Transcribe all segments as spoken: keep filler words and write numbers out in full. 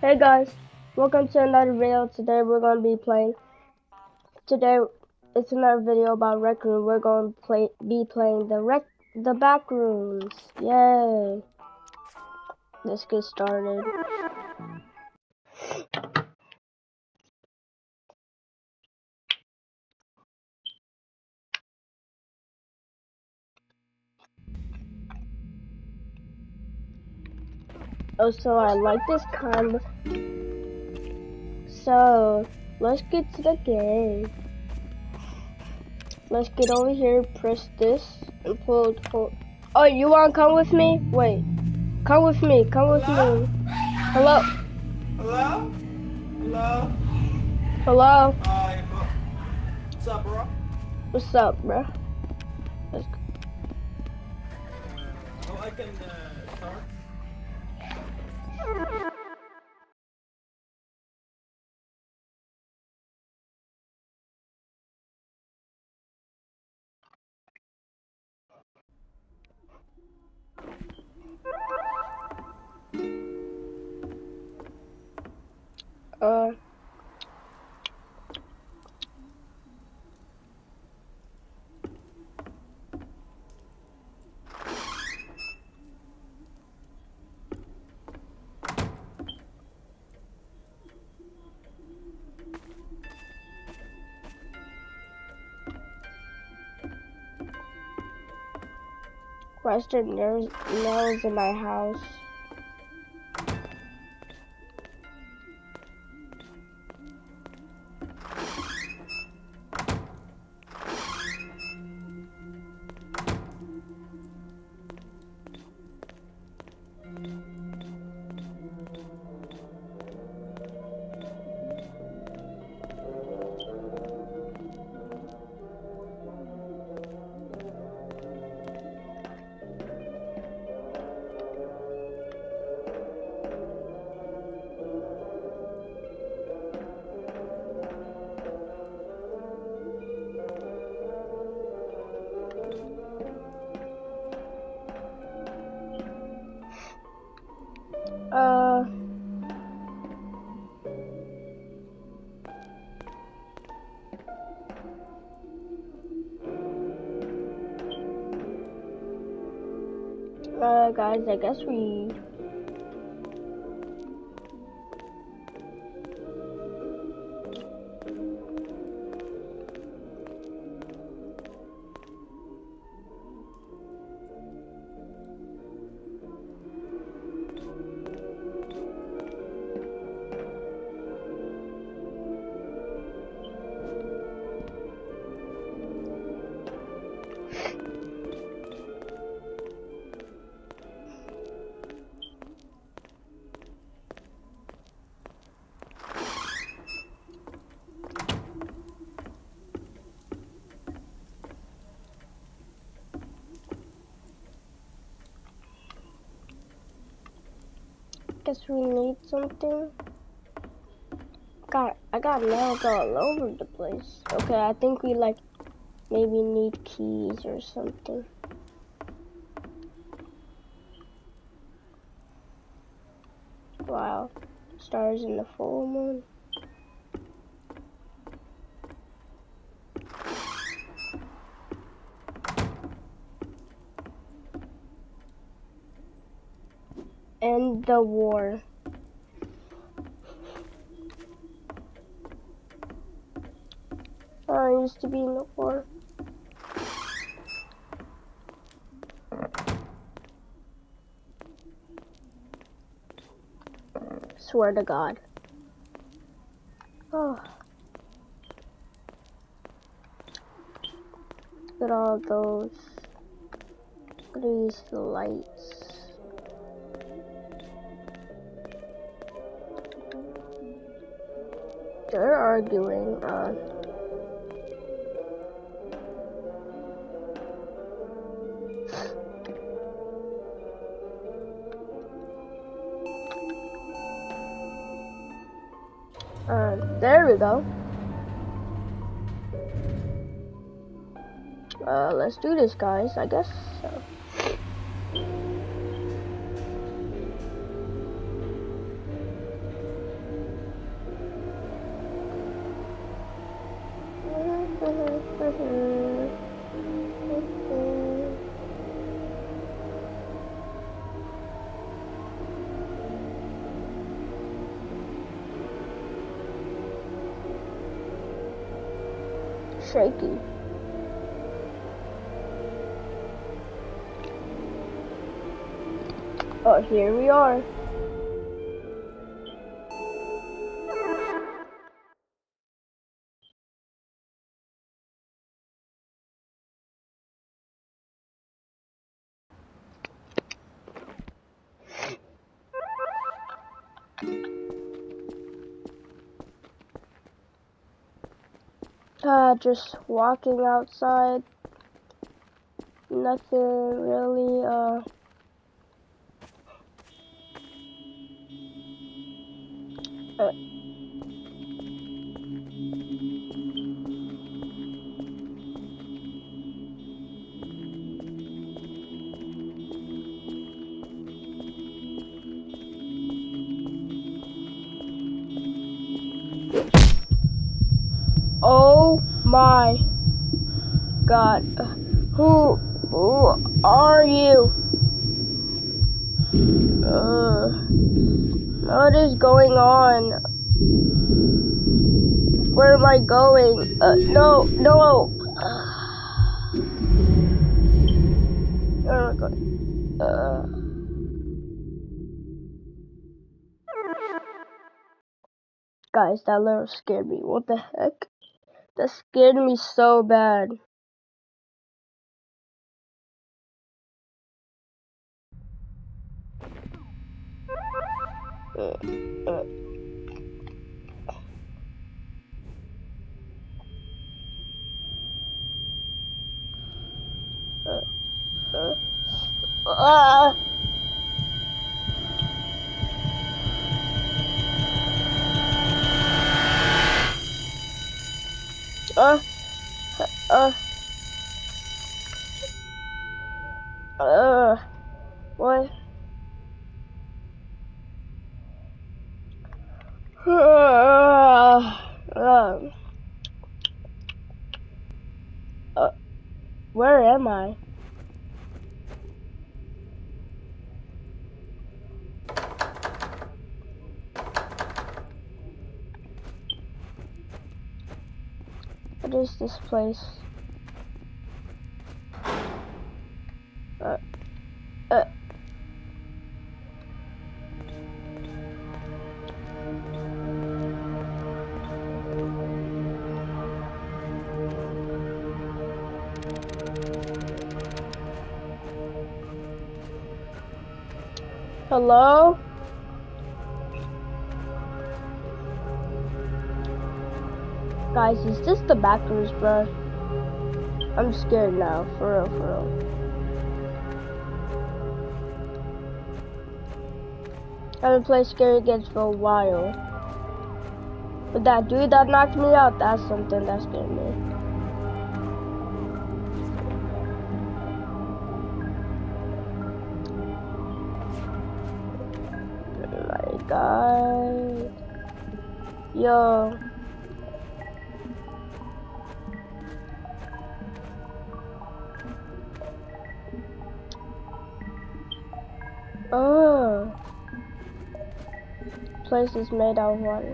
Hey guys, welcome to another video. Today we're going to be playing, today it's another video about Rec Room. We're going to play, be playing the rec, the back rooms. Yay. Let's get started. Oh, so I like this kind of, so let's get to the game. Let's get over here, press this, and pull, pull. Oh, you want to come with me? Wait, come with me, come with Hello? me. Hello? Hello? Hello? Hello? Hi, bro. What's up, bro? What's up, bro? Let's go. Oh, I can uh, start. Uh, Western nails, nails in my house. Uh, uh, guys, I guess we. Guess we need something. God, I got nails all over the place. Okay, I think we like maybe need keys or something. Wow, stars in the full moon. End the war. I used to be in the war. Swear to God. Oh. Look at all those. Look at these lights. They're arguing. Uh, uh, there we go. Uh, let's do this, guys. I guess so. Shaky. Oh, here we are. Uh, just walking outside. Nothing really, uh... uh Oh my God. Who, who are you? Uh, what is going on? Where am I going? Uh, no, no. Where am I going? Uh. Guys, that little scared me. What the heck? That scared me so bad. Uh, uh. Uh, uh. Ah! Uh, uh, uh, what? Uh, uh, uh, where am I? What is this place? Uh, uh. Hello? Guys, is this the back rooms, bro? I'm scared now, for real, for real. I haven't played Scary Games for a while. But that dude that knocked me out, that's something that scared me. Oh my God. Yo. Oh. Place is made out of water.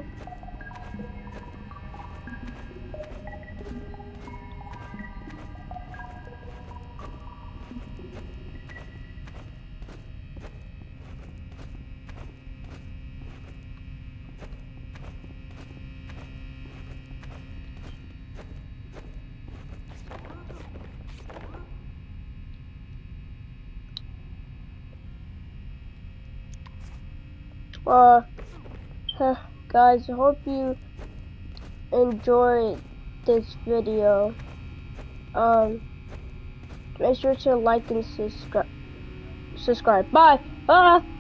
Uh, huh, guys, I hope you enjoyed this video. Um, make sure to like and subscribe. Subscribe. Bye. Ah.